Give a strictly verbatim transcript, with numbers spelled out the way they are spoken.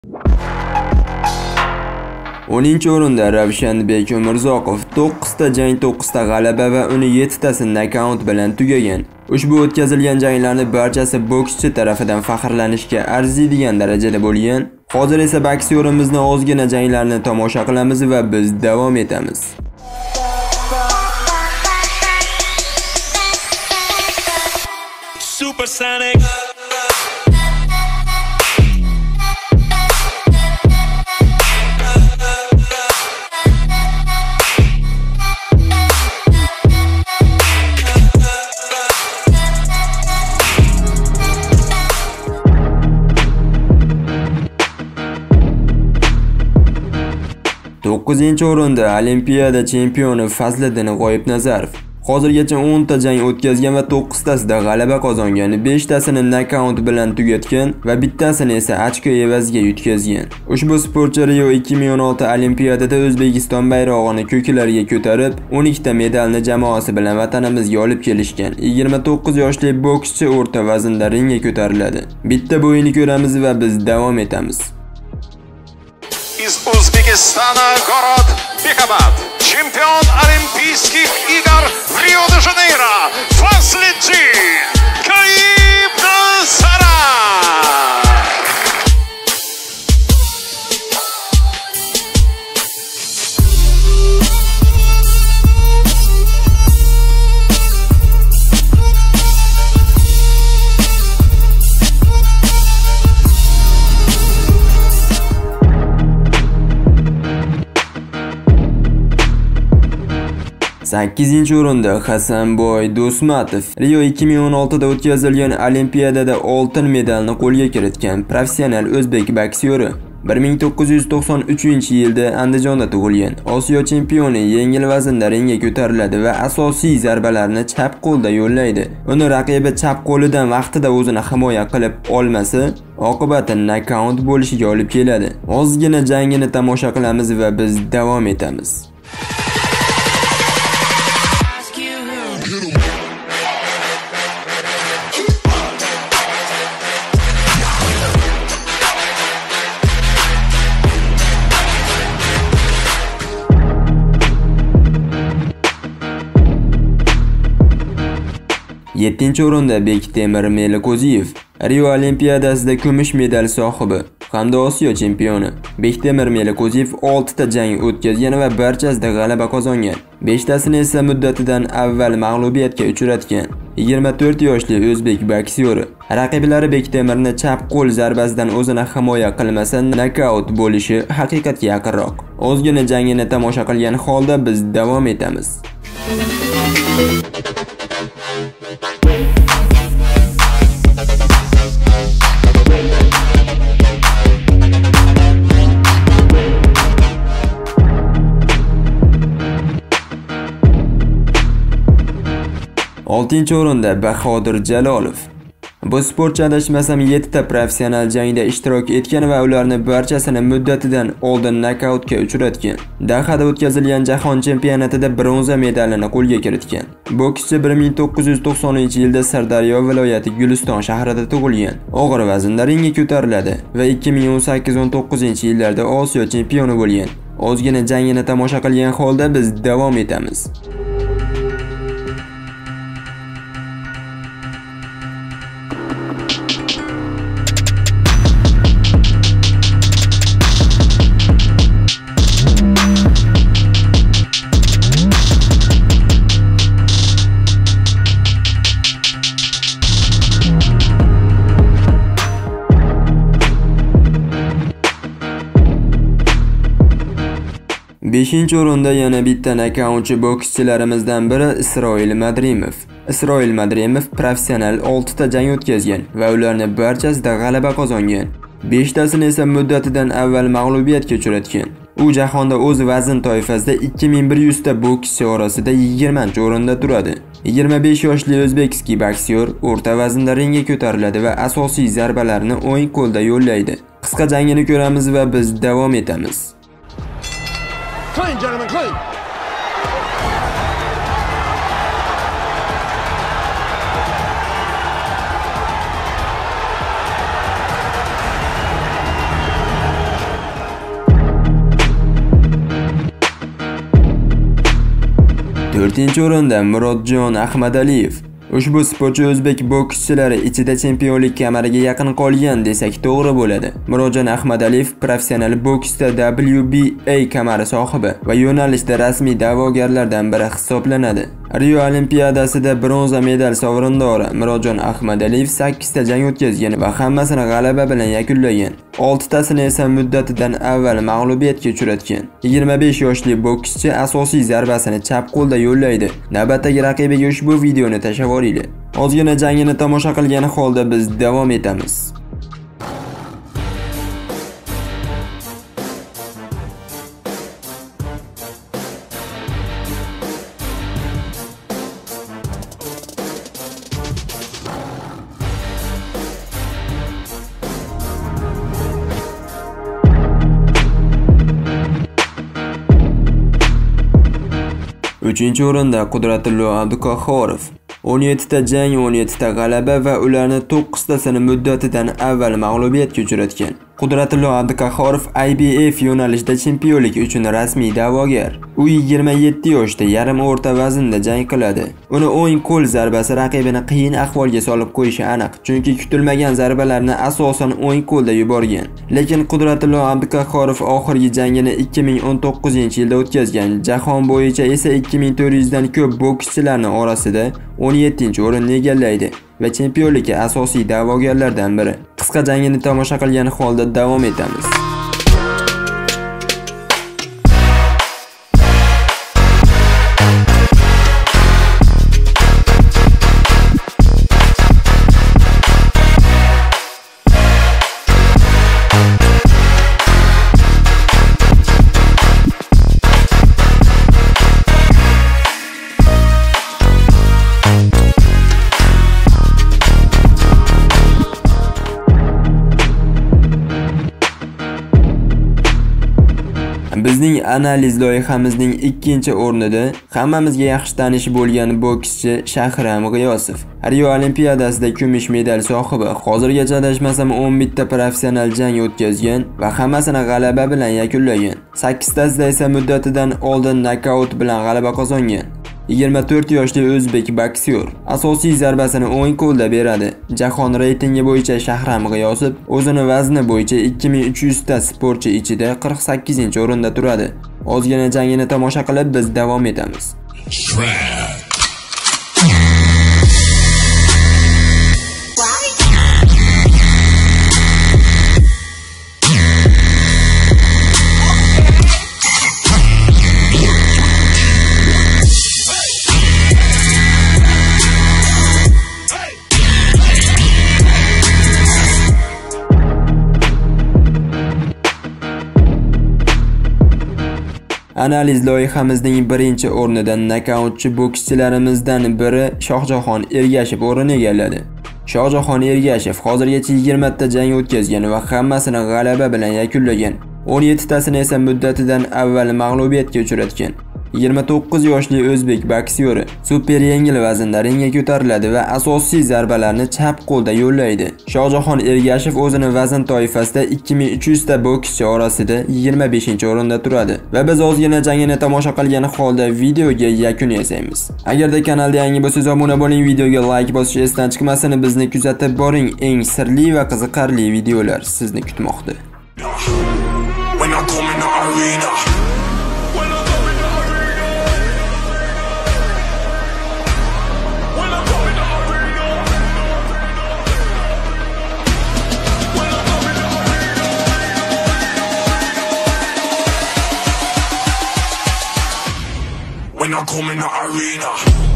o'ninchi o'rinda Ravshanbek Umurzoqov to'qqiz ta jang to'qqiz ta g'alaba va uni yetti tasi nokaut bilan tugagan. Ushbu o'tkazilgan janglarning barchasi bokschi tarafidan faxrlanishga arziydigan darajada bo'lgan. Hozir esa boksyorimizni ozgina janglarni tomosha qilamiz va biz davom etamiz. Supersonic. to'qqizinchi o'rinda Olimpiada chempioni Fazliddin G'oibnazarov hozirgacha o'n ta jang o'tkazgan va to'qqiz tasida g'alaba qozongan, besh tasini nokaut bilan tugatgan va bittasini esa ochko evaziga yutkazgan. Ushbu sportchi Rio ikki ming o'n olti Olimpiadada O'zbekiston bayrog'ini ko'klarga ko'tarib, o'n ikkita medalni jamoasi bilan vatanimizga olib kelishgan. yigirma to'qqiz yoshli bokschi o'rta vaznda ringga ko'tariladi. Bitta bo'yini ko'ramiz va biz davom etamiz. Из Узбекистана город Бехабад, чемпион Олимпийских игр в Рио-де-Жанейро, Фазлиддин G'oibnazarov. sakkizinchi o'rinda Hasanboy Do'smatov Rio ikki ming o'n olti da o'tkazilgan Olimpiadada oltin medalni qo'lga kiritgan professional o'zbek bokseri. bir ming to'qqiz yuz to'qson uchinchi yilda Andijonda tug'ilgan. Osiyo chempioni yengil vaznda ringga ko'tariladi va asosiy zarbalarni chap qo'lda yo'llaydi. Uni raqibi chap qo'lidan vaqtida o'zini himoya qilib olmasa, oqibati nokaut bo'lishiga olib keladi. Ozgina jangini tomosha qilamiz va biz davom etamiz. yettinchi o'rinda Bektemir Meliqo'ziyev Rio Olimpiadasida kumush medal sohibi hamda Osiyo chempioni. Bektemir Meliqo'ziyev olti ta jang o'tkazgan va barchasida g'alaba qozongan. besh tasini esa muddatidan avval mag'lubiyatga uchratgan. yigirma to'rt yoshli o'zbek bokseri. Raqiblari Bektemirni chap qo'l zarbasidan o'zini himoya qilmasa, nokaut bo'lishi haqiqatga yaqinroq. Ozgina jangini tomosha qilgan holda biz davom etamiz. oltinchi o'rinda Bahodir Jalolov. Bu sportchi adashmasam yetti ta professional jangda ishtirok etgan va ularni barchasini muddatidan oldin nokautga uchratgan. Dahada o'tkazilgan jahon chempionatida bronza medalini qo'lga kiritgan. Bokschi bir ming to'qqiz yuz to'qsoninchi yilda Sirdaryo viloyati Guliston shahrida tug'ilgan. Og'ir vaznda ringga ko'tariladi va ikki ming o'n sakkiz o'n to'qqizinchi yillarda Osiyo chempioni bo'lgan. Ozgina jangini tomosha qilgan holda biz davom etamiz. beshinchi o'rinda yana bitta nokautchi bokschilarimizdan biri Isroil Madrimov. Isroil Madrimov professional olti ta jang o'tkazgan va ularni barchasida g'alaba qozongan. besh tasini esa muddatidan avval mag'lubiyatga uchratgan. U jahonda o'z vazn toifasida ikki ming bir yuz ta bokschi orasida yigirmanchi o'rinda turadi. yigirma besh yoshli o'zbekskiy boksyor o'rta vaznda ringga ko'tariladi va asosiy zarbalarni o'ng qo'lda yo'llaydi. Qisqa jangini ko'ramiz va biz davom etamiz. Clean, gentlemen, clean. to'rtinchi o'rinda Murodjon Ahmadaliyev. Ushbu sportchi o'zbek bokschilari ichida chempionlik kamariga yaqin qolgan desak to'g'ri bo'ladi. Murodjon Ahmadaliyev professional boksda W B A kamari sohibi va yo'nalishda rasmiy da'vogarlardan biri hisoblanadi. Rio Olimpiadasida bronza medal sovrindori Murodjon Ahmadaliyev sakkizta jang o'tkazgan va hammasini g'alaba bilan yakunlagan. oltitasini esa muddatidan avval mag'lubiyatga uchratgan. yigirma besh yoshli bokschi asosiy zarbasini chap qo'lda yo'llaydi. Navbatdagi raqibiga ushbu videoni tashlab olaylik. Ozgina jangini tomosha qilgan holda biz davom etamiz. uchinchi o'rinda Qudratillo Abduqahhorov. o'n yettita jang, o'n yettita g'alaba va ularni to'qqiztasini muddatidan avval mag'lubiyatga uchratgan. Qudratillo Abduqahhorov I B F yo'nalishida chempionlik uchun rasmiy da'vogar. U yigirma yetti yoshda yarim o'rta vaznda jang qiladi. Uni o'ng qo'l zarbasi raqibini qiyin ahvolga solib qo'yishi aniq, chunki kutilmagan zarbalarni asosan o'ng qo'lda yuborgan. Lekin Qudratillo Abduqahhorov oxirgi jangini ikki ming o'n to'qqizinchi yilda o'tkazgan. Jahon bo'yicha esa ikki ming to'rt yuz dan ko'p bokschilarning orasida o'n yettinchi o'rinni egallaydi va chempionlikka asosiy da'vogarlardan biri. Qisqa jangini tomosha qilgan holda davom etamiz. Bizning analiz loyihamizning ikkinchi o'rnida hammamizga yaxshi tanish bo'lgan bokschi Shahram G'iyosov. Rio Olimpiadasida kumush medal sohibi, hozirgacha adashmasam o'n bitta professional jang o'tkazgan va hammasini g'alaba bilan yakunlagan. sakkiztasida esa muddatidan oldin nokaut bilan g'alaba qozongan. yigirma to'rt yoshli o'zbek boksyor asosiy zarbasini o'ng qo'lda beradi. Jahon reytingi bo'yicha Shahram G'iyosov o'zini vazni bo'yicha ikki ming uch yuz ta sportchi ichida qirq sakkizinchi o'rinda turadi. Ozgina jangini tomosha qilib biz davom etamiz. Analiz loyihamizning birinchi o'rnidan nokautchi bokschilarimizdan biri Shohjahon Ergashev o'rin egalladi. Shohjahon Ergashev hozirgacha yigirma ta jang o'tkazgan va hammasini g'alaba bilan yakunlagan. o'n yettitasini esa muddatidan avval mag'lubiyatga uchratgan. yigirma to'qqiz yoshli o'zbek boksiyori super yengil vaznda ringga ko'tariladi va asosiy zarbalarni chap qo'lda yo'llaydi. Shohjahon Ergashev o'zini vazn toifasida ikki ming uch yuz ta bokschi orasida yigirma beshinchi o'rinda turadi va biz ozgina jangini tomosha qilgan holda videoga yakun yasaymiz. Agarda kanalda yangi bo'lsangiz obuna bo'ling, videoga like bosish esdan chiqmasin. Bizni kuzatib boring. Eng sirli va qiziqarli videolar sizni kutmoqda. When I come in the arena, when I come in the arena, when I come in the arena, when I come in the arena, when I come in the arena.